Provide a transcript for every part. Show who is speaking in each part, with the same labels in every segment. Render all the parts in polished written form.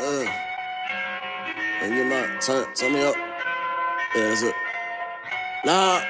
Speaker 1: And you not turn me up. Yeah, that's it. Nah,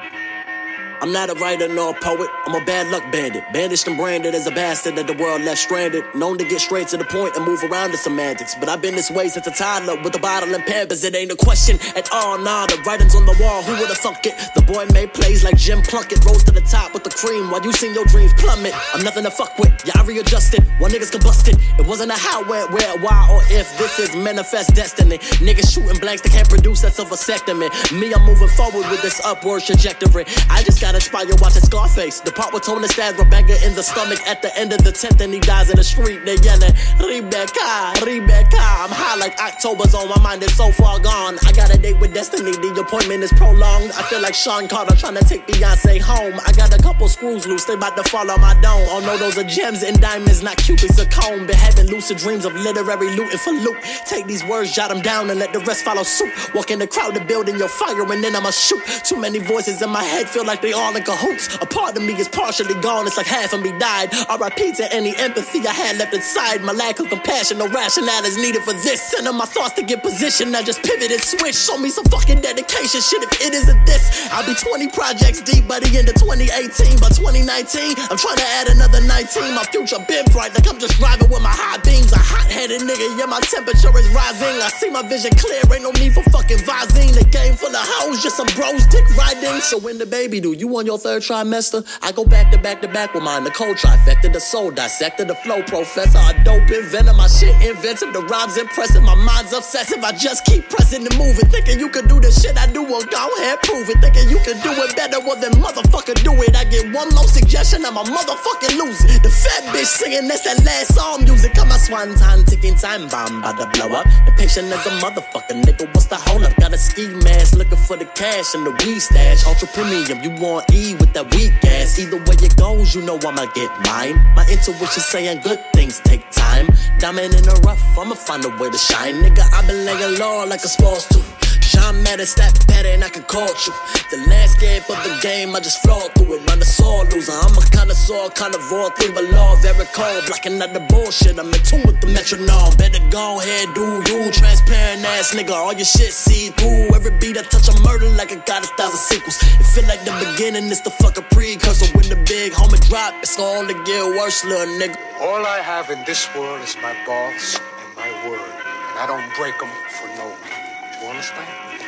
Speaker 1: I'm not a writer nor a poet, I'm a bad luck bandit. Bandaged and branded as a bastard that the world left stranded. Known to get straight to the point and move around the semantics. But I've been this way since a toddler with a bottle and Pampers. It ain't a question at all, nah, the writing's on the wall, who would've thunk it? The boy made plays like Jim Plunkett, rose to the top with the cream while you seen your dreams plummet. I'm nothing to fuck with, yeah, I readjusted, while niggas combusted. It wasn't a how, where, why, or if. This is manifest destiny. Niggas shooting blanks that can't produce, that's a vasectomy. Me, I'm moving forward with this upward trajectory. I just got inspired watching Scarface. The part with Tony stabs Rebecca in the stomach at the end of the 10th, and he dies in the street. They yelling, Rebecca, Rebecca. I'm high like October's on my mind, is so far gone. I got a date with destiny, the appointment is prolonged. I feel like Sean Carter trying to take Beyonce home. I got a couple screws loose, they about to fall on my dome. Oh no, those are gems and diamonds, not Cupid's a comb. Been having lucid dreams of literary looting for loot. Take these words, jot them down, and let the rest follow suit. Walk in the crowd to build in your fire, and then I'ma shoot. Too many voices in my head, feel like they all in cahoots. A part of me is partially gone, it's like half of me died. R.I.P. to any empathy I had left inside. My lack of compassion, no rationale is needed for this. Sending my thoughts to get positioned, I just pivot and switch. Show me some fucking dedication, shit, if it isn't this, I'll be 20 projects deep by the end of 2018. By 2019, I'm trying to add another 19. My future been bright, like I'm just driving with my high beams. A hot-headed nigga, yeah, my temperature is rising. I see my vision clear, ain't no need for fucking Visine. The game full of hoes, just some bros dick riding. So when the baby do, you on your third trimester? I go back to back with mine, the cold trifecta, the soul dissector, the flow professor, a dope inventor, my shit inventive, the rhymes impressive, my mind's obsessive, I just keep pressing and moving, thinking you can do the shit I do, well go ahead, prove it, thinking you can do it better, well then motherfucker do it. I get one more suggestion, I'm a motherfucking loser. The fat bitch singing, that's that last song music, got my swan time, ticking time bomb, about to blow up, impatient as a motherfucker, nigga, what's the hold up? Got a ski mask, looking for the cash and the weed stash, ultra premium, you want E with that weak ass, either way it goes, you know I'ma get mine. My intuition saying good things take time. Diamond in the rough, I'ma find a way to shine. Nigga, I've been laying low like I'm supposed to. Shine matter, stack better, and I can coach you. The landscape of the game, I just flow through it. Run the sore loser, I'm a connoisseur, carnivore through the law, very cold, blocking out the bullshit. I'm in tune with the metronome. Better go ahead, do you. Transparent ass nigga, all your shit see through. Every beat I touch, I murder like I got 1,000 sequels. It feel like the beginning, it's the fucking precursor. When the big homie drop, it's gonna only get worse, little nigga.
Speaker 2: All I have in this world is my balls and my word, and I don't break them for no one. You understand?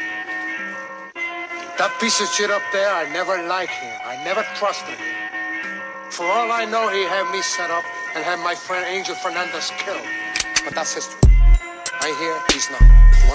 Speaker 2: That piece of shit up there, I never liked him. I never trusted him. For all I know, he had me set up and had my friend Angel Fernandez killed. But that's history. I hear he's not. You